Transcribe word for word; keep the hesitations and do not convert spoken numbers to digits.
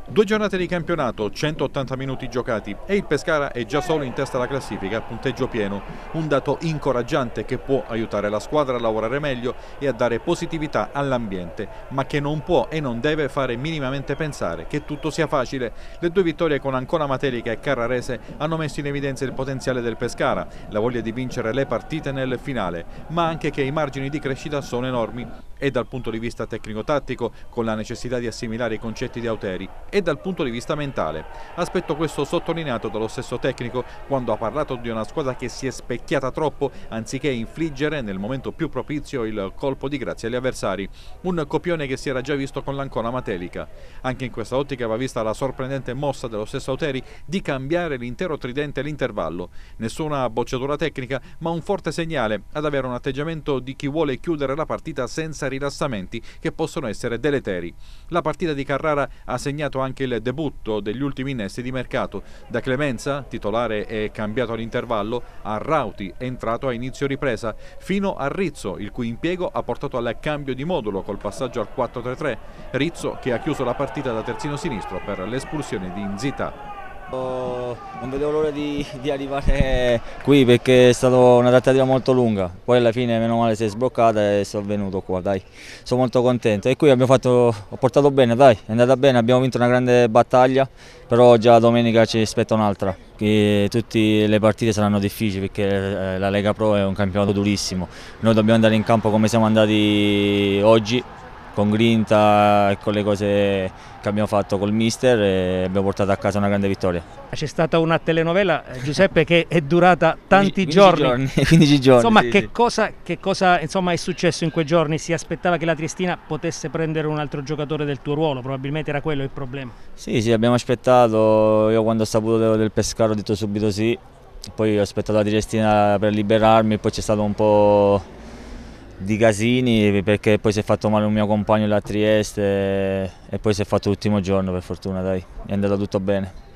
Due giornate di campionato, centottanta minuti giocati e il Pescara è già solo in testa alla classifica a punteggio pieno, un dato incoraggiante che può aiutare la squadra a lavorare meglio e a dare positività all'ambiente, ma che non può e non deve fare minimamente pensare che tutto sia facile. Le due vittorie con Ancona Matelica e Carrarese hanno messo in evidenza il potenziale del Pescara, la voglia di vincere le partite nel finale, ma anche che i margini di crescita sono enormi e dal punto di vista tecnico-tattico, con la necessità di assimilare i concetti di Auteri, e dal punto di vista mentale. Aspetto questo sottolineato dallo stesso tecnico quando ha parlato di una squadra che si è specchiata troppo anziché infliggere nel momento più propizio il colpo di grazia agli avversari, un copione che si era già visto con l'Ancona Matelica. Anche in questa ottica va vista la sorprendente mossa dello stesso Auteri di cambiare l'intero tridente all'intervallo. Nessuna bocciatura tecnica, ma un forte segnale ad avere un atteggiamento di chi vuole chiudere la partita senza rilassamenti che possono essere deleteri. La partita di Carrara ha segnato anche il debutto degli ultimi innesti di mercato. Da Clemenza, titolare e cambiato all'intervallo, a Rauti, entrato a inizio ripresa, fino a Rizzo, il cui impiego ha portato al cambio di modulo col passaggio al quattro tre tre. Rizzo che ha chiuso la partita da terzino sinistro per l'espulsione di Nzita. Non vedevo l'ora di, di arrivare qui perché è stata una trattativa molto lunga, poi alla fine meno male si è sbloccata e sono venuto qua, dai, sono molto contento e qui abbiamo fatto, ho portato bene, dai, è andata bene, abbiamo vinto una grande battaglia, però già domenica ci aspetta un'altra, tutte le partite saranno difficili perché la Lega Pro è un campionato durissimo, noi dobbiamo andare in campo come siamo andati oggi, con grinta e con le cose che abbiamo fatto col mister e abbiamo portato a casa una grande vittoria. C'è stata una telenovela, Giuseppe, che è durata tanti quindici giorni. giorni. quindici giorni. Insomma, sì, che sì. cosa, che cosa insomma, è successo in quei giorni? Si aspettava che la Triestina potesse prendere un altro giocatore del tuo ruolo, probabilmente era quello il problema. Sì, sì, abbiamo aspettato, io quando ho saputo del Pescara ho detto subito sì, poi ho aspettato la Triestina per liberarmi, poi c'è stato un po' di casini perché poi si è fatto male un mio compagno là a Trieste e poi si è fatto l'ultimo giorno, per fortuna, dai, è andato tutto bene.